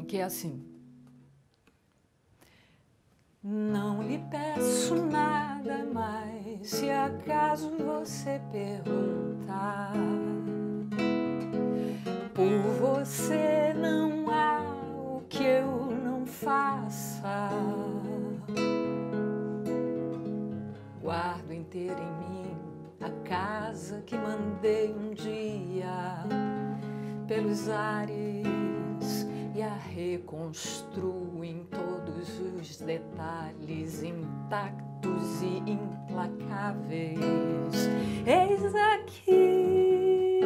que é assim. Não lhe peço nada mais, se acaso você perguntar. Por você não há o que eu não faça. Guardo inteira em mim a casa que mandei um dia pelos ares e a reconstruo em todos os detalhes intactos e implacáveis. Eis aqui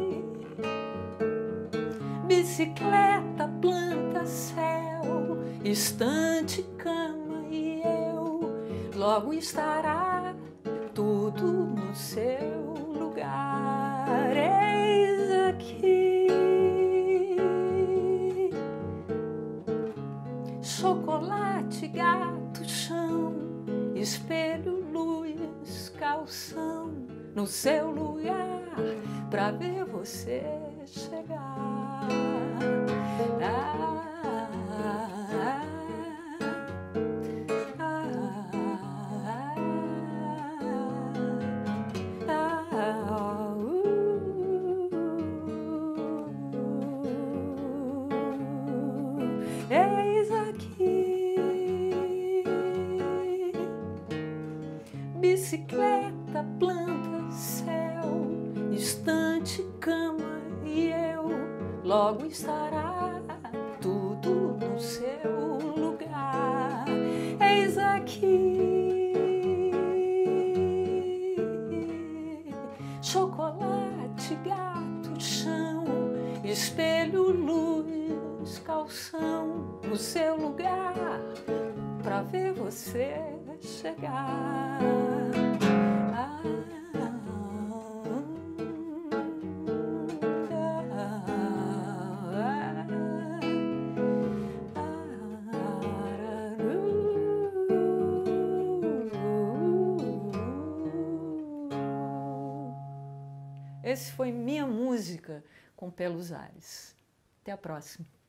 bicicleta, planta, céu, estante, cama e eu. Logo estará tudo no seu lugar. Eis aqui chocolate, gato, chão, espelho, luz, calção, no seu lugar pra ver você chegar. Eis aqui bicicleta, planta, céu, estante, cama e eu. Logo estará tudo no seu lugar. Eis aqui chocolate, gato, chão, espelho, luz, calção, no seu lugar pra ver você chegar. Esse foi Minha Música com Pelos Ares. Até a próxima.